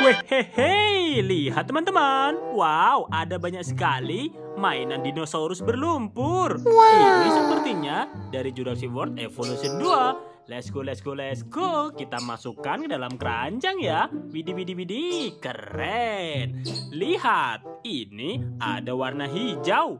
Wehehe, lihat teman-teman. Wow, ada banyak sekali mainan dinosaurus berlumpur. Ini sepertinya dari Jurassic World Evolution 2. Let's go, let's go, let's go. Kita masukkan ke dalam keranjang ya. Widih, widih, widih. Keren. Lihat, ini ada warna hijau.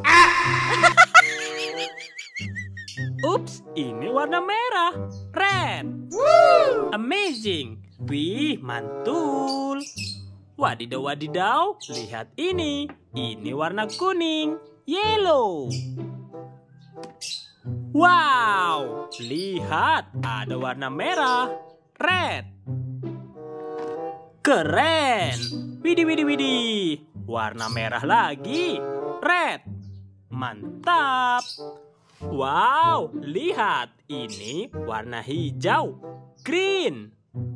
Ups, ini warna merah. Red. Amazing. Wih, mantul. Wadidaw, wadidaw. Lihat ini. Ini warna kuning. Yellow. Wow, lihat ada warna merah. Red. Keren. Widih, widih, widih. Warna merah lagi. Red. Mantap. Wow, lihat. Ini warna hijau. Green.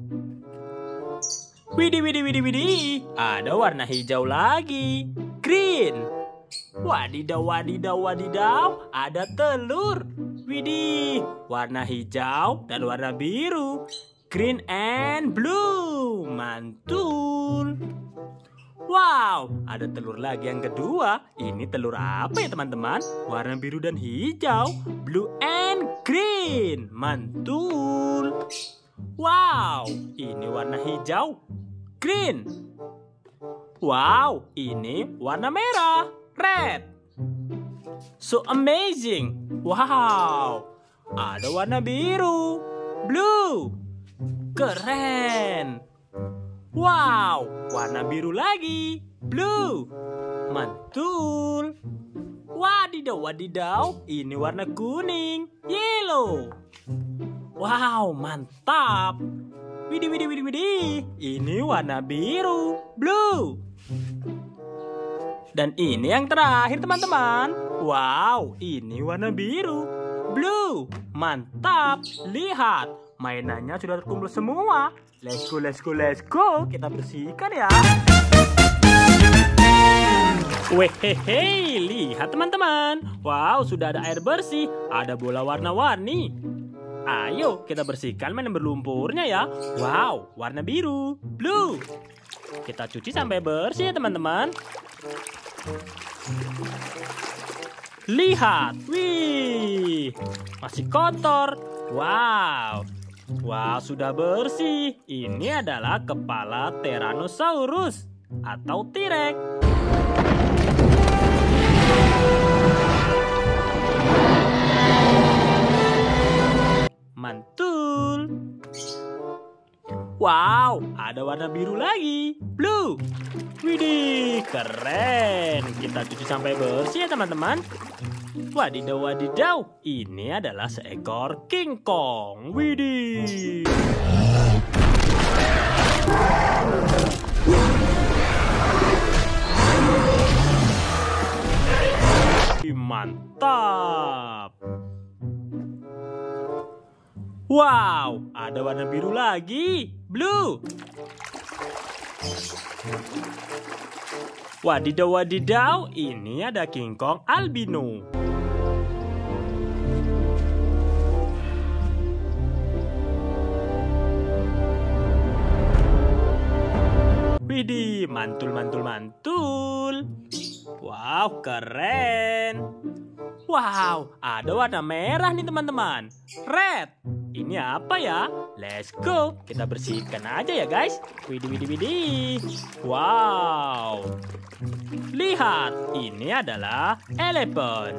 Widih, widih, widih, widih. Ada warna hijau lagi. Green. Wadidaw, wadidaw, wadidaw. Ada telur. Widih. Warna hijau dan warna biru. Green and blue. Mantul. Wow, ada telur lagi yang kedua. Ini telur apa ya teman-teman? Warna biru dan hijau. Blue and green. Mantul. Wow, ini warna hijau. Green. Wow, ini warna merah. Red. So amazing. Wow, ada warna biru. Blue. Keren. Wow, warna biru lagi. Blue. Mantul. Wadidaw, wadidaw. Ini warna kuning. Yellow. Wow, mantap. Widih, widih, widih, widih. Ini warna biru. Blue. Dan ini yang terakhir teman-teman. Wow, ini warna biru. Blue. Mantap. Lihat, mainannya sudah terkumpul semua. Let's go, let's go, let's go. Kita bersihkan ya. Wehehe, lihat teman-teman. Wow, sudah ada air bersih. Ada bola warna-warni. Ayo kita bersihkan mainan berlumpurnya ya. Wow, warna biru. Blue. Kita cuci sampai bersih ya teman-teman. Lihat, wih, masih kotor. Wow, wow, sudah bersih. Ini adalah kepala Tyrannosaurus atau T-Rex. Mantul. Wow, ada warna biru lagi. Blue. Widih, keren. Kita cuci sampai bersih ya teman-teman. Wadidaw, wadidaw. Ini adalah seekor King Kong. Widih. Mantap. Wow, ada warna biru lagi. Blue. Wadidaw, wadidaw. Ini ada King Kong albino. Widih, mantul, mantul, mantul. Wow, keren. Wow, ada warna merah nih teman-teman. Red. Ini apa ya? Let's go. Kita bersihkan aja ya guys. Widih, widih, widih. Wow. Lihat, ini adalah elephant.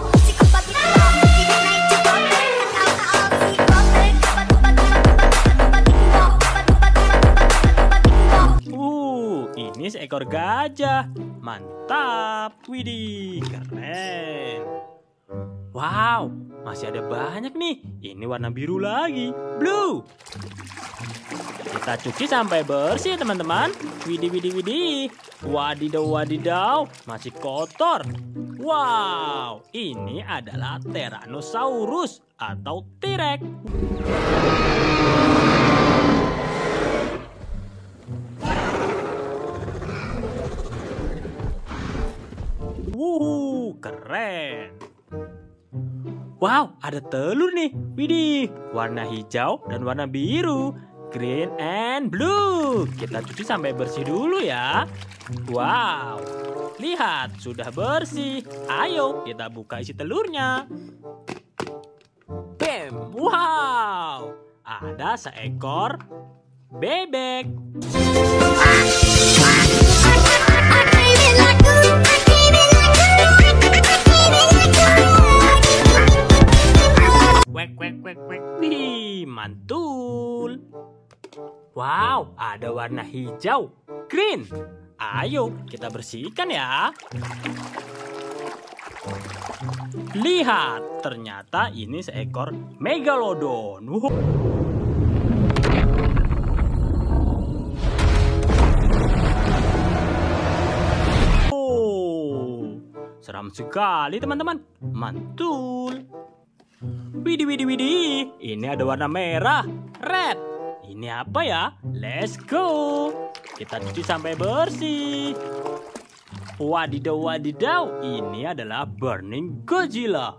Ini seekor gajah. Mantap. Widih, keren. Wow, masih ada banyak nih. Ini warna biru lagi. Blue. Kita cuci sampai bersih ya teman-teman. Widih, widih, widih. Wadidaw, wadidaw. Masih kotor. Wow, ini adalah Tyrannosaurus atau T-Rex. Wuhu, keren. Wow, ada telur nih. Widih, warna hijau dan warna biru. green and blue. Kita cuci sampai bersih dulu ya. Wow, lihat sudah bersih. Ayo kita buka isi telurnya. Bam, wow, ada seekor bebek. Wih, mantul. Wow, ada warna hijau, green. Ayo kita bersihkan ya. Lihat, ternyata ini seekor megalodon. Oh, seram sekali teman-teman. Mantul. Widih. Ini ada warna merah, red. Ini apa ya? Let's go. Kita cuci sampai bersih. Wadidaw. Ini adalah Burning Godzilla.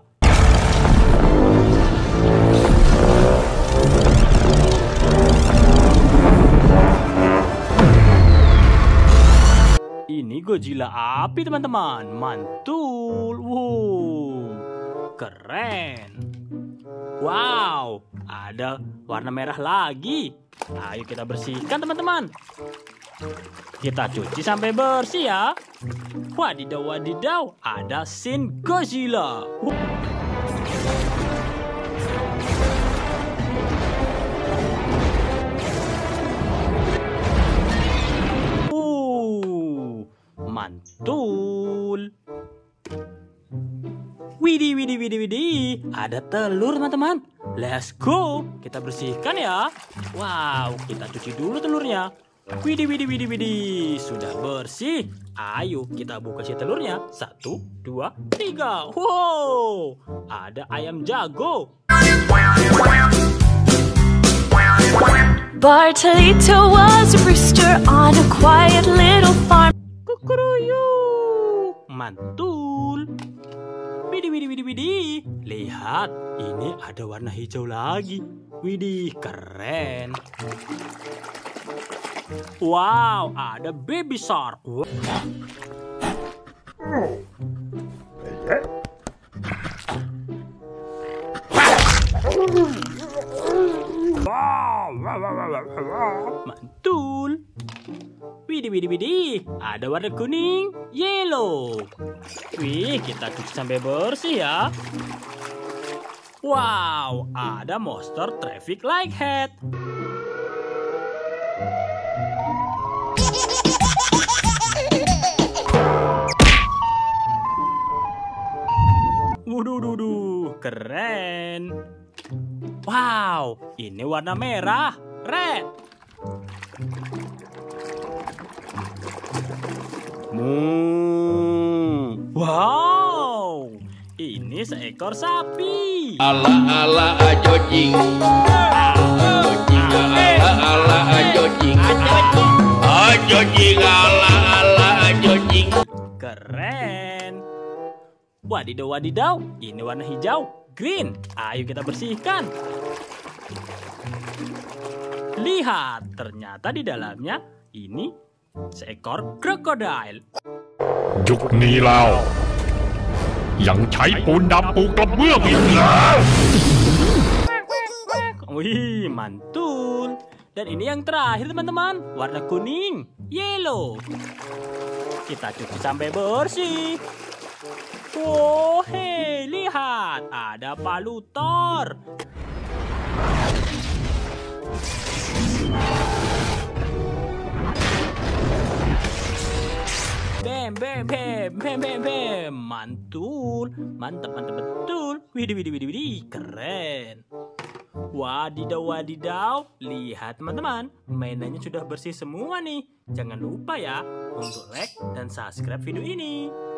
Ini Godzilla api teman-teman. Mantul. Wow, keren. Wow, ada warna merah lagi. Ayo kita bersihkan teman-teman. Kita cuci sampai bersih ya. Wadidaw, ada Shin Godzilla. Mantul. Widih. Ada telur teman-teman. Let's go. Kita bersihkan ya. Wow, kita cuci dulu telurnya. Widih. Sudah bersih. Ayo kita buka si telurnya. 1, 2, 3. Wow, ada ayam jago. Bartolito was a rooster on a quiet little farm. Kukuruyuk. Mantul. Widih. Lihat, ini ada warna hijau lagi. Widih, keren. Wow, ada baby shark. Mantul. Widih. Ada warna kuning, yellow. Wih, kita cuci sampai bersih ya. Wow, ada monster traffic light head. Waduh, keren. Wow, ini warna merah, red. Wow, ini seekor sapi. Ala ajojing. Ajojing ala ajojing. Ajojing ala ajojing. Keren. Wadidaw, ini warna hijau, green. Ayo kita bersihkan. Lihat, ternyata di dalamnya ini seekor krokodil. ยุคนี้แล้วยังใช้ปูนดำปลูกกระเบื้องอีกเหรอ Wih, mantul. Dan ini yang terakhir teman-teman, warna kuning, yellow. Kita cuci sampai bersih. Oh, hei, lihat, ada palu Thor. Bam. Mantul. Mantap betul. Widih. Keren. Wadidaw. Lihat teman-teman, mainannya sudah bersih semua nih. Jangan lupa ya untuk like dan subscribe video ini.